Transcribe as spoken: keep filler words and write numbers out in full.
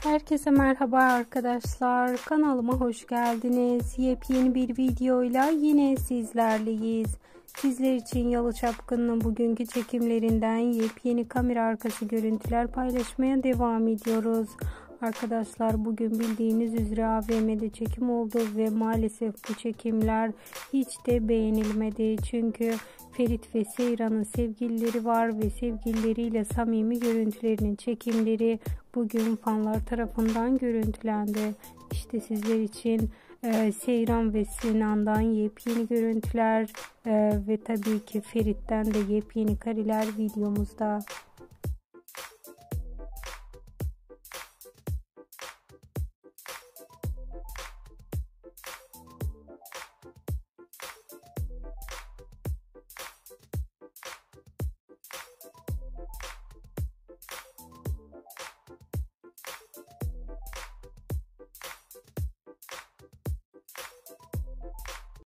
Herkese merhaba arkadaşlar, kanalıma hoş geldiniz. Yepyeni bir videoyla yine sizlerleyiz. Sizler için Yalı Çapkın'ın bugünkü çekimlerinden yepyeni kamera arkası görüntüler paylaşmaya devam ediyoruz. Arkadaşlar, bugün bildiğiniz üzere A V M'de çekim oldu ve maalesef bu çekimler hiç de beğenilmedi. Çünkü Ferit ve Seyran'ın sevgilileri var ve sevgilileriyle samimi görüntülerinin çekimleri bugün fanlar tarafından görüntülendi. İşte sizler için e, Seyran ve Sinan'dan yepyeni görüntüler e, ve tabii ki Ferit'ten de yepyeni kareler videomuzda.